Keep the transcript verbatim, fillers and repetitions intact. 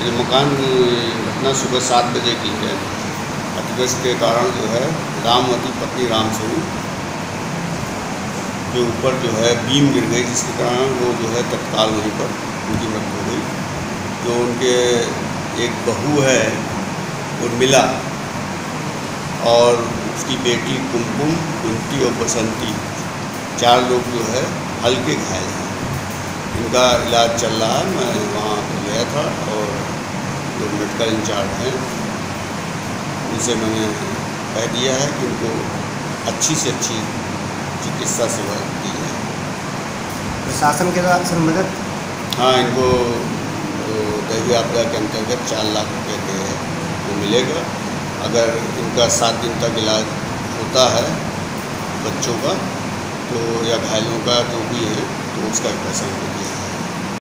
ये मकान घटना सुबह सात बजे की है। अतिवृष्टि के कारण जो है रामवती पत्नी रामस्वरूप के ऊपर जो है बीम गिर गई, जिसके कारण वो जो है तत्काल वहीं पर उनकी मृत्यु हो गई। जो उनके एक बहू है उर्मिला और उसकी बेटी कुमकुम, कुंती और बसंती, चार लोग जो है हल्के घायल हैं। इनका इलाज चल रहा है। मैं वहाँ गया था और जो मेडिकल इंचार्ज हैं उनसे मैंने कह दिया है कि इनको अच्छी से अच्छी चिकित्सा सेवा दी जाए। प्रशासन के द्वारा सर मदद? हाँ, इनको दैवीय आपदा के अंतर्गत चार लाख रुपये के वो मिलेगा। अगर इनका सात दिन तक इलाज होता है बच्चों का तो या घायलों का जो भी है तो उसका पैसा मिलेगा।